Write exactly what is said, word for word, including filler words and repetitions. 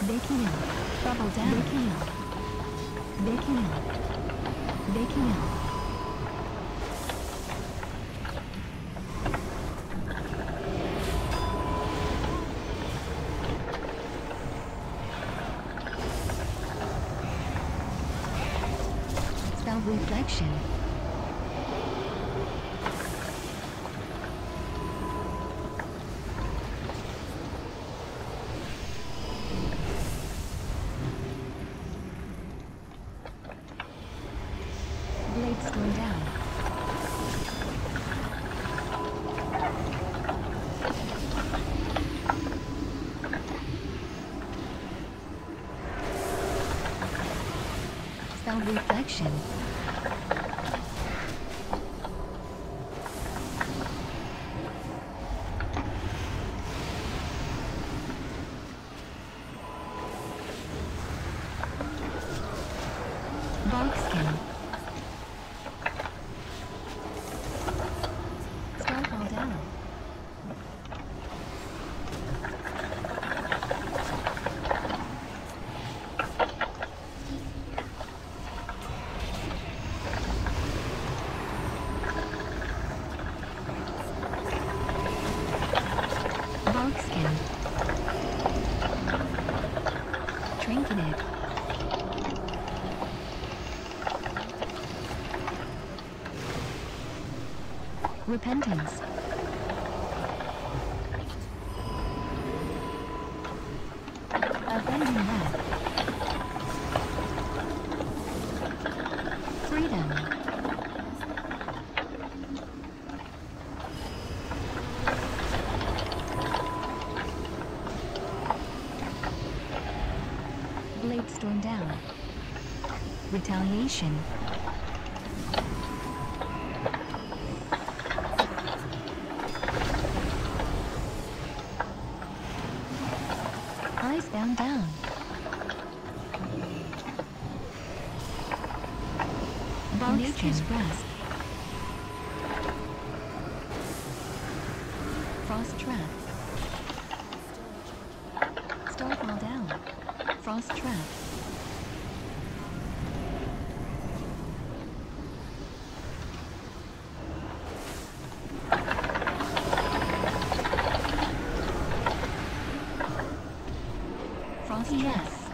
Baking out. Bubble down. Baking out. Baking out. Baking out. Spell reflection. Blades going down. Spell reflection. Bog skin. Starfall down. Bog skin. Trinketed. Repentance. Avenging wrath. Freedom. Blade storm down. Retaliation. Eyes bound down. Nature's rest. Frost trap. Starfall down. Frost trap. Frost yes.